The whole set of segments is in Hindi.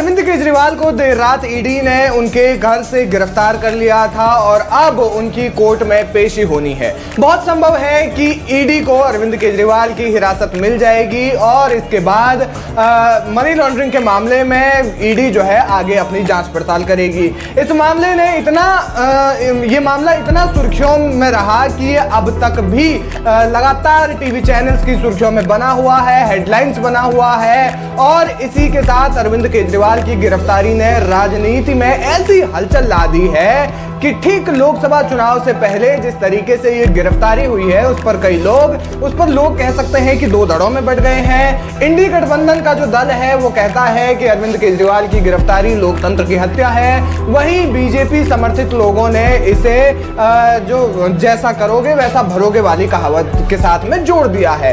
अरविंद केजरीवाल को देर रात ईडी ने उनके घर से गिरफ्तार कर लिया था और अब उनकी कोर्ट में पेशी होनी है। बहुत संभव है कि ईडी को अरविंद केजरीवाल की हिरासत मिल जाएगी और इसके बाद मनी लॉन्ड्रिंग के मामले में ईडी जो है आगे अपनी जांच पड़ताल करेगी। इस मामले ने ये मामला इतना सुर्खियों में रहा कि अब तक भी लगातार टीवी चैनल्स की सुर्खियों में बना हुआ है, हेडलाइंस बना हुआ है और इसी के साथ अरविंद केजरीवाल की गिरफ्तारी ने राजनीति में ऐसी हलचल ला दी है कि ठीक लोकसभा चुनाव से पहले जिस तरीके से ये गिरफ्तारी हुई है उस पर लोग कह सकते हैं कि दो धड़ों में बंट गए हैं। इंडी गठबंधन का जो दल है वो कहता है कि अरविंद केजरीवाल की गिरफ्तारी लोकतंत्र की हत्या है, वहीं बीजेपी समर्थित लोगों ने इसे जो जैसा करोगे वैसा भरोगे वाली कहावत के साथ में जोड़ दिया है।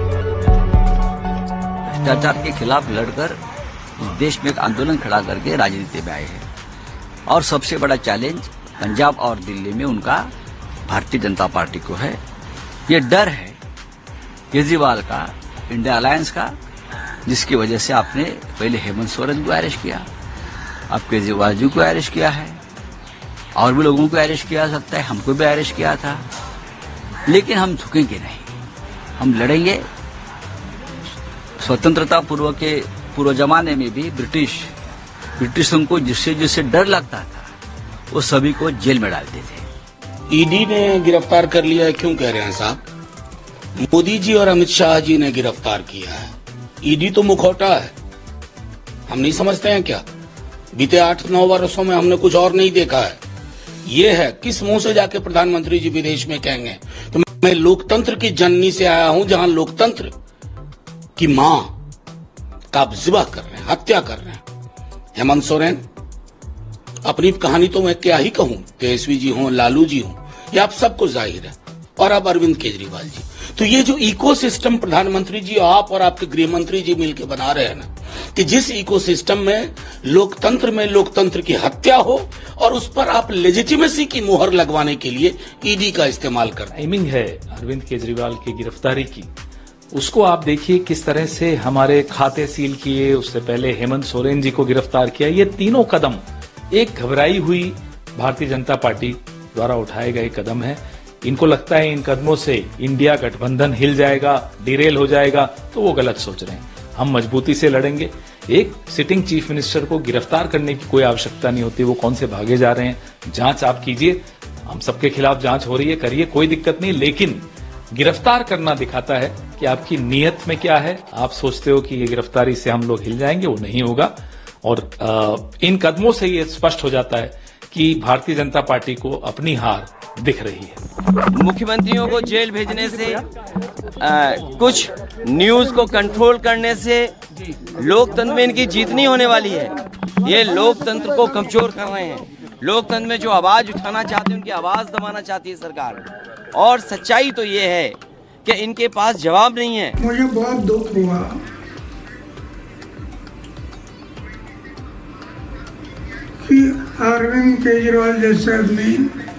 भ्रष्टाचार के खिलाफ लड़कर इस देश में एक आंदोलन खड़ा करके राजनीति में आए हैं और सबसे बड़ा चैलेंज पंजाब और दिल्ली में उनका भारतीय जनता पार्टी को है। ये डर है केजरीवाल का, इंडिया अलायंस का, जिसकी वजह से आपने पहले हेमंत सोरेन को अरेस्ट किया, अब केजरीवाल जी को अरेस्ट किया है और भी लोगों को अरेस्ट किया सकता है, हमको भी अरेस्ट किया था। लेकिन हम झुकेंगे नहीं, हम लड़ेंगे। स्वतंत्रता पूर्व जमाने में भी ब्रिटिशों को जिससे डर लगता था वो सभी को जेल में डालते थे। ईडी ने गिरफ्तार कर लिया है, क्यों कह रहे हैं साहब? मोदी जी और अमित शाह जी ने गिरफ्तार किया है। ईडी तो मुखौटा है, हम नहीं समझते हैं क्या? बीते 8-9 वर्षों में हमने कुछ और नहीं देखा है। ये है, किस मुंह से जाके प्रधानमंत्री जी विदेश में कहेंगे तो मैं लोकतंत्र की जननी से आया हूं, जहां लोकतंत्र की मां का ज़िबा कर रहे हैं, हत्या कर रहे हैं। हेमंत सोरेन, अपनी कहानी तो मैं क्या ही कहूं, तेजस्वी जी हों, लालू जी हों, ये आप सबको जाहिर है, और अब अरविंद केजरीवाल जी। तो ये जो इकोसिस्टम प्रधानमंत्री जी, आप और आपके गृह मंत्री जी मिलकर बना रहे हैं ना, कि जिस इकोसिस्टम में लोकतंत्र की हत्या हो और उस पर आप लेजिटिमेसी की मुहर लगवाने के लिए ईडी का इस्तेमाल करते हैं। टाइमिंग है अरविंद केजरीवाल की गिरफ्तारी की, उसको आप देखिए किस तरह से हमारे खाते सील किए, उससे पहले हेमंत सोरेन जी को गिरफ्तार किया। ये तीनों कदम एक घबराई हुई भारतीय जनता पार्टी द्वारा उठाए गए कदम है। इनको लगता है इन कदमों से इंडिया गठबंधन हिल जाएगा, डिरेल हो जाएगा, तो वो गलत सोच रहे हैं। हम मजबूती से लड़ेंगे। एक सिटिंग चीफ मिनिस्टर को गिरफ्तार करने की कोई आवश्यकता नहीं होती, वो कौन से भागे जा रहे हैं। जांच आप कीजिए, हम सबके खिलाफ जांच हो रही है, करिए, कोई दिक्कत नहीं। लेकिन गिरफ्तार करना दिखाता है कि आपकी नीयत में क्या है। आप सोचते हो कि ये गिरफ्तारी से हम लोग हिल जाएंगे, वो नहीं होगा। और इन कदमों से ये स्पष्ट हो जाता है कि भारतीय जनता पार्टी को अपनी हार दिख रही है। मुख्यमंत्रियों को जेल भेजने से, कुछ न्यूज को कंट्रोल करने से लोकतंत्र में इनकी जीत नहीं होने वाली है। ये लोकतंत्र को कमजोर कर रहे हैं। लोकतंत्र में जो आवाज उठाना चाहते हैं उनकी आवाज दबाना चाहती है सरकार। और सच्चाई तो ये है कि इनके पास जवाब नहीं है। मुझे बहुत दुख हुआ कि अरविंद केजरीवाल जैसे आदमी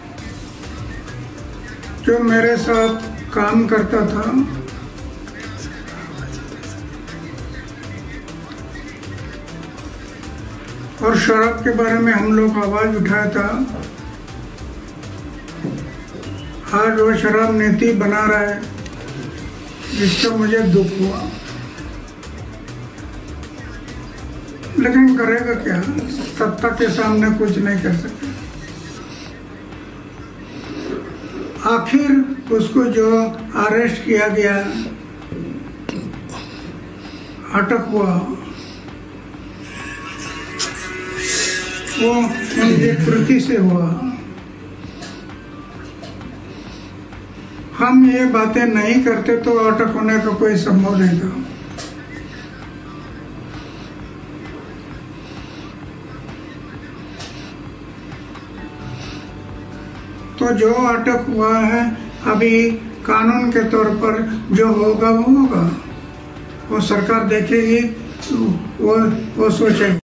जो मेरे साथ काम करता था, और शराब के बारे में हम लोग आवाज उठाया था, आज वो शराब नीति बना रहा है, जिसका मुझे दुख हुआ। लेकिन करेगा क्या, सत्ता के सामने कुछ नहीं कर सकते। आखिर उसको जो अरेस्ट किया गया, अटक हुआ, वो उनकी कृति से हुआ। हम ये बातें नहीं करते तो अटक होने का कोई संभव नहीं था। तो जो अटक हुआ है, अभी कानून के तौर पर जो होगा वो होगा, वो सरकार देखेगी, वो सोचेगी।